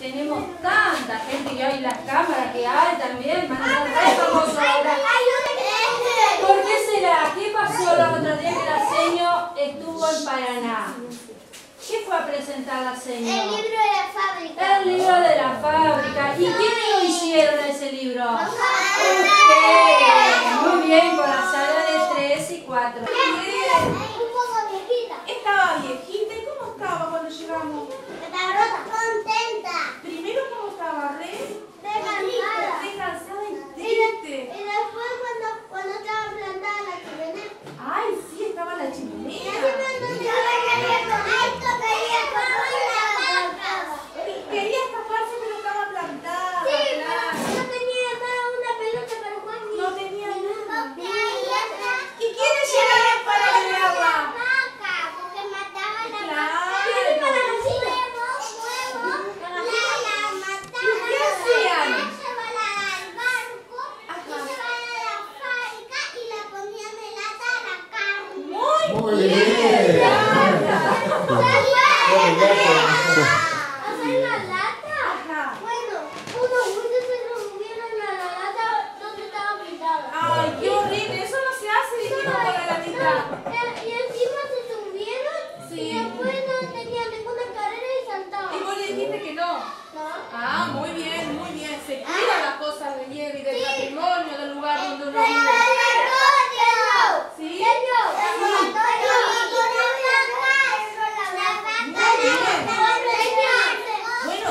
tenemos tanta gente que hay, las cámaras que hay también, van a ser re famosos ahora. ¿Por qué será? ¿Qué pasó el otro día que la seño estuvo en Paraná? ¿Qué fue a presentar la seño? El libro de la fábrica. El libro de la fábrica. ¿Y quiénes lo hicieron ese libro? Ustedes. Muy bien, con la sala de 3 y 4. Un poco viejita. Estaba viejita. ¿Y cómo estaba cuando llegamos? Estaba contenta. Primero, ¿cómo estaba? Cansada. Re cansada y Y triste. después cuando estaba plantada la chimenea. Ay, sí, estaba la chimenea. Quería escaparse, pero estaba plantada. Claro. No tenía nada, una pelota para jugar. No tenía nada. ¿Y quiénes llegaron para liberarla? Porque mataba la Claro. ¿Y qué hacían? Muy Muy bien. ¿Hacer la lata? Ajá. Bueno, unos bultos se subieron a la lata donde estaba pintada. Ay, qué horrible. Eso no se hace, dijimos con la latita. Y encima se subieron Sí. y después no tenían ninguna carrera y saltaban. Y vos le dijiste que no. ¿No? Ah, muy bien, muy bien. Se cuidan las cosas del hierro y del patrimonio, del lugar donde uno vive. ¿Sí? Bueno,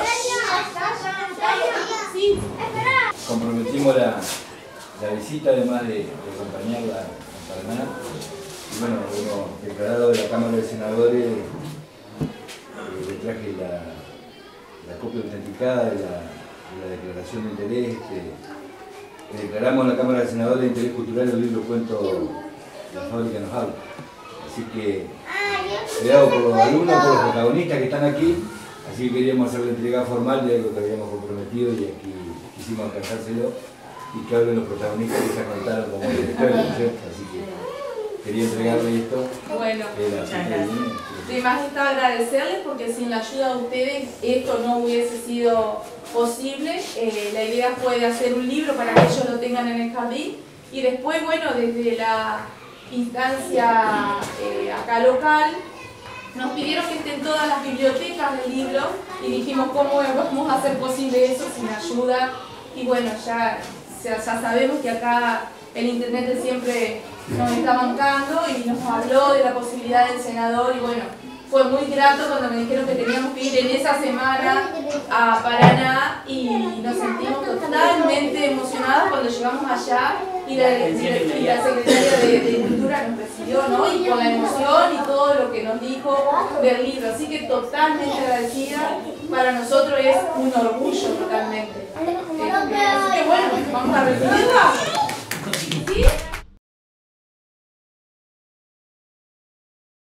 sí. Comprometimos la visita, además de acompañarla a Paraná. Y bueno, como declarado de la Cámara de Senadores, le traje la copia autenticada de la declaración de interés. Le declaramos a la Cámara de Senadores de interés cultural el libro cuento La fábrica nos habla. Así que, cuidado por los alumnos, por los protagonistas que están aquí. Así que queríamos hacer la entrega formal de algo que habíamos comprometido y aquí quisimos alcanzárselo y que hablen los protagonistas que se anotaron como directores, ¿no es cierto? Así que quería entregarle esto. Bueno, Muchas gracias. de más está agradecerles porque sin la ayuda de ustedes esto no hubiese sido posible. La idea fue de hacer un libro para que ellos lo tengan en el jardín y después, bueno, desde la instancia acá local nos pidieron que estén todas las bibliotecas del libro y dijimos cómo vamos a hacer posible eso sin ayuda y bueno, ya sabemos que acá el intendente siempre nos está bancando y nos habló de la posibilidad del senador y bueno, fue muy grato cuando me dijeron que teníamos que ir en esa semana a Paraná y nos sentimos totalmente emocionados cuando llegamos allá y la secretaria de Cultura nos recibió, ¿no? Y con la emoción y todo lo que nos dijo del libro, así que totalmente agradecida, para nosotros es un orgullo totalmente. Así que bueno, vamos a recibirla.